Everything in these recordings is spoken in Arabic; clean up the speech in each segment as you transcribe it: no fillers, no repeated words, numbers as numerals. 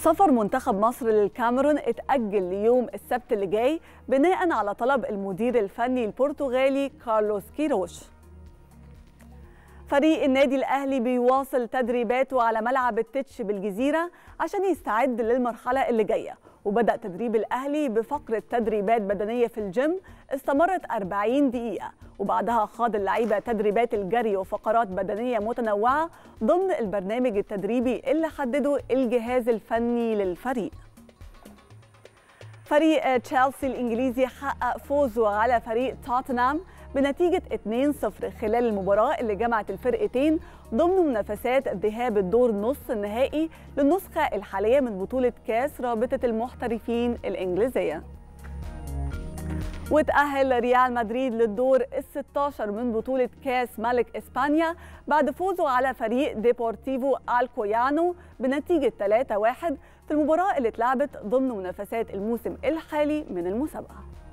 سفر منتخب مصر للكاميرون اتأجل ليوم السبت اللي جاي بناء على طلب المدير الفني البرتغالي كارلوس كيروش. فريق النادي الأهلي بيواصل تدريباته على ملعب التتش بالجزيرة عشان يستعد للمرحلة اللي جاية، وبدأ تدريب الأهلي بفقرة تدريبات بدنية في الجيم استمرت 40 دقيقة، وبعدها خاض اللعيبة تدريبات الجري وفقرات بدنية متنوعة ضمن البرنامج التدريبي اللي حدده الجهاز الفني للفريق. فريق تشيلسي الإنجليزي حقق فوزه على فريق توتنهام بنتيجة 2-0 خلال المباراة اللي جمعت الفرقتين ضمن منافسات ذهاب الدور نصف النهائي للنسخة الحالية من بطولة كاس رابطة المحترفين الإنجليزية. وتأهل ريال مدريد للدور ال16 من بطولة كاس ملك إسبانيا بعد فوزه على فريق ديبورتيفو الكويانو بنتيجة 3-1 في المباراة اللي اتلعبت ضمن منافسات الموسم الحالي من المسابقة.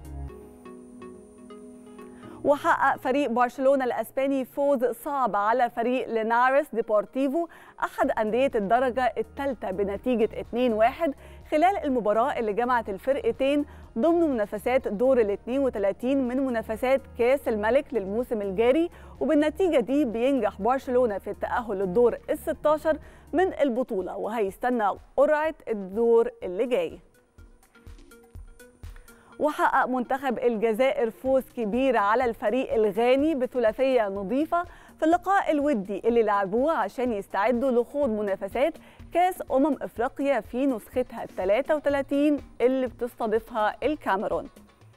وحقق فريق برشلونة الأسباني فوز صعب على فريق ليناريس ديبورتيفو أحد أندية الدرجة الثالثة بنتيجة 2-1 خلال المباراة اللي جمعت الفرقتين ضمن منافسات دور ال 32 من منافسات كاس الملك للموسم الجاري، وبالنتيجة دي بينجح برشلونة في التأهل للدور ال16 من البطولة، وهيستنى قرعة الدور اللي جاي. وحقق منتخب الجزائر فوز كبير على الفريق الغاني بثلاثية نظيفة في اللقاء الودي اللي لعبوه عشان يستعدوا لخوض منافسات كاس أفريقيا في نسختها 33 اللي بتستضيفها الكاميرون.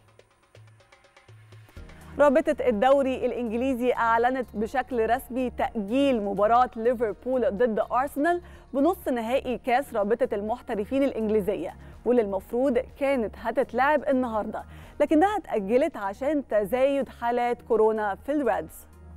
رابطة الدوري الإنجليزي أعلنت بشكل رسمي تأجيل مباراة ليفربول ضد أرسنال بنص نهائي كاس رابطة المحترفين الإنجليزية، واللي المفروض كانت هتتلعب النهاردة لكنها اتأجلت عشان تزايد حالات كورونا في الريدز.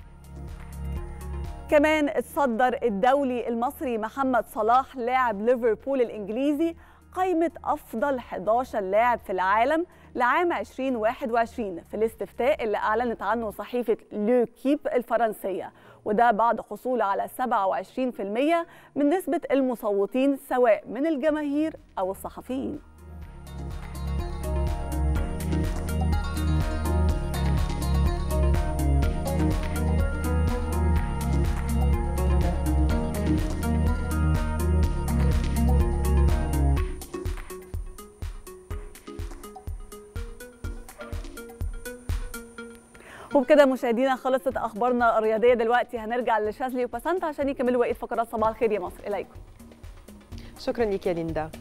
كمان اتصدر الدولي المصري محمد صلاح لاعب ليفربول الإنجليزي قائمة أفضل 11 لاعب في العالم لعام 2021 في الاستفتاء اللي أعلنت عنه صحيفة لوكيب الفرنسية، وده بعد حصوله على 27% من نسبة المصوتين سواء من الجماهير أو الصحفيين. وبكده مشاهدينا خلصت اخبارنا الرياضيه. دلوقتي هنرجع لشاذلي وبسنت عشان يكملوا بقيه فقرات صباح الخير يا مصر. اليكم. شكرا لك يا ليندا.